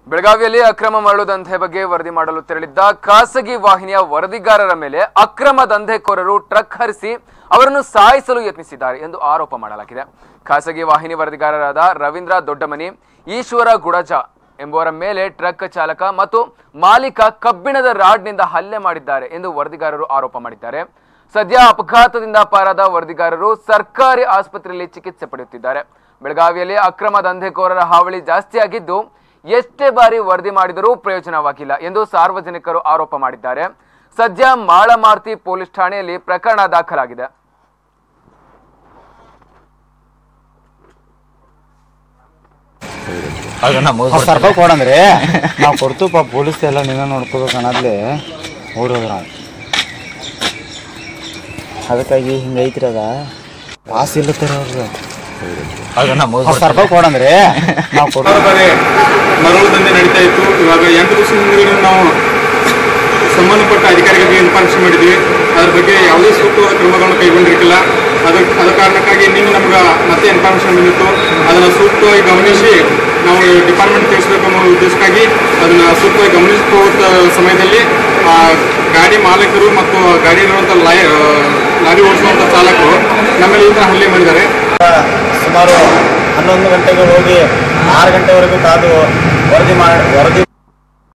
ಬೆಳಗಾವಿಯಲ್ಲಿ ಅಕ್ರಮ ಮರಳು ದಂಧೆ ಬಗ್ಗೆ ವರದಿ ಮಾಡಲು ತೆರಳಿದ್ದ ಖಾಸಗಿ ವಾಹಿನಿಯ ವರದಿಗಾರರ ಮೇಲೆ ಅಕ್ರಮ ದಂಧೆಕೋರರು ಟ್ರಕ್ ಹರಿಸಿ ಅವರನ್ನು ಸಾಯಿಸಲು ಯತ್ನಿಸಿದ್ದಾರೆ ಎಂದು ಆರೋಪ ಮಾಡಲಾಗಿದೆ. ಖಾಸಗಿ ವಾಹಿನಿ ವರದಿಗಾರರಾದ ರವೀಂದ್ರ ದೊಡ್ಡಮನಿ, ಈಶ್ವರ ಗುಡಜ ಎಂಬುವರ ಮೇಲೆ ಟ್ರಕ್ ಚಾಲಕ ಮತ್ತು ಮಾಲೀಕ ಕಬ್ಬಿಣದ ರಾಡ್ನಿಂದ ಹಲ್ಲೆ ಮಾಡಿದ್ದಾರೆ ಎಂದು ವರದಿಗಾರರು ಆರೋಪ ಮಾಡಿದ್ದಾರೆ. ಸದ್ಯ ಅಪಘಾತದಿಂದ ಪಾರಾದ ವರದಿಗಾರರು ಸರ್ಕಾರಿ ಆಸ್ಪತ್ರೆಯಲ್ಲಿ ಚಿಕಿತ್ಸೆ ಪಡೆಯುತ್ತಿದ್ದಾರೆ. ಬೆಳಗಾವಿಯಲ್ಲಿ ಅಕ್ರಮ ದಂಧೆಕೋರರ ಹಾವಳಿ ಜಾಸ್ತಿಯಾಗಿದ್ದು ಎಷ್ಟೇ ಬಾರಿ ವರದಿ ಮಾಡಿದರೂ ಪ್ರಯೋಜನವಾಗಿಲ್ಲ ಎಂದು ಸಾರ್ವಜನಿಕರು ಆರೋಪ ಮಾಡಿದ್ದಾರೆ. ಸದ್ಯ ಮಾಳಮಾರ್ತಿ ಪೊಲೀಸ್ ಠಾಣೆಯಲ್ಲಿ ಪ್ರಕರಣ ದಾಖಲಾಗಿದೆ. ಸರ್ಪ ಕೊಡಂದ್ರೆ ನಾವು ಕೊಡ್ತೀವಪ್ಪ, ಪೊಲೀಸ್ ಎಲ್ಲ ನೀವೇ ನೋಡ್ಕೋಬೇಕು ಅನ್ನೋದ್ಲೆ ಓಡೋದು ನಾವು. ಅದಕ್ಕಾಗಿ ಹಿಂಗೈತ್ರಿ, ಅದ ಪಾಸ್ ಇಲ್ಲತ್ತಾರ ಅವ್ರು ಸರ್ಪ ಕೊಡಂದ್ರೆ ನಾವು ಕೊಡ್ತಾರೆ. ಮರಳು ದಂಧೆ ನಡೀತಾ ಇತ್ತು. ಇವಾಗ 8 ದಿವಸ ಹಿಂದೆ ನಾವು ಸಂಬಂಧಪಟ್ಟ ಅಧಿಕಾರಿಗಳಿಗೆ ಇನ್ಫಾರ್ಮೇಷನ್ ಮಾಡಿದ್ವಿ. ಅದ್ರ ಬಗ್ಗೆ ಯಾವುದೇ ಸೂಕ್ತವಾದ ಕ್ರಮಗಳನ್ನು ಕೈಗೊಂಡಿರಲಿಲ್ಲ. ಅದ ಕಾರಣಕ್ಕಾಗಿ ನಿನ್ನೆ ನಮ್ಗೆ ಮತ್ತೆ ಇನ್ಫಾರ್ಮೇಷನ್ ಬಂದಿತ್ತು. ಅದನ್ನು ಸೂಕ್ತವಾಗಿ ಗಮನಿಸಿ ನಾವು ಡಿಪಾರ್ಟ್ಮೆಂಟ್ ತಿಳಿಸಬೇಕು ಅನ್ನೋ ಉದ್ದೇಶಕ್ಕಾಗಿ ಅದನ್ನು ಸೂಕ್ತವಾಗಿ ಗಮನಿಸುವ ಸಮಯದಲ್ಲಿ ಗಾಡಿ ಮಾಲೀಕರು ಮತ್ತು ಗಾಡಿಯಲ್ಲಿರುವಂಥ ಲಾರಿ ಓಡಿಸುವಂಥ ಚಾಲಕರು ನಮ್ಮಲ್ಲಿ ಈ ಥರ ಹಲ್ಲೆ ಮಾಡಿದ್ದಾರೆ. ಸುಮಾರು 11 ಗಂಟೆಗೆ ಹೋಗಿ 6 ಗಂಟೆವರೆಗೂ ಕಾದು ವರದಿ